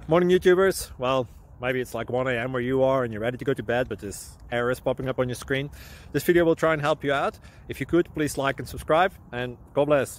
Morning YouTubers. Well, maybe it's like 1 a.m. where you are and you're ready to go to bed, but this error is popping up on your screen. This video will try and help you out. If you could, please like and subscribe, and God bless.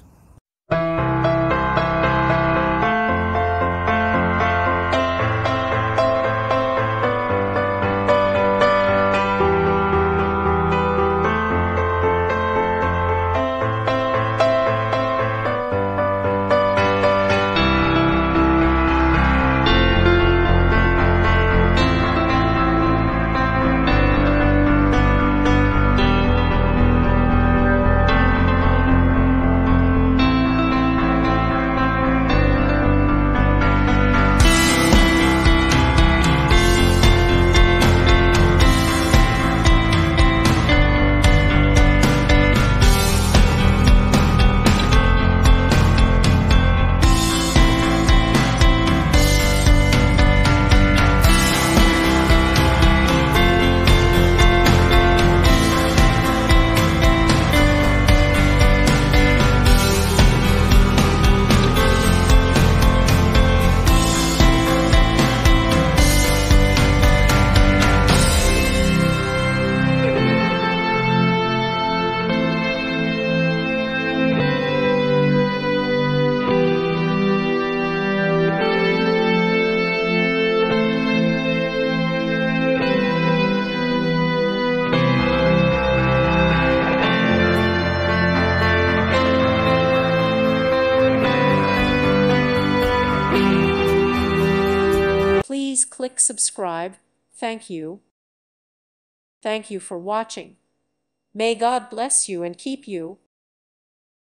Please click subscribe. Thank you. Thank you for watching. May God bless you and keep you.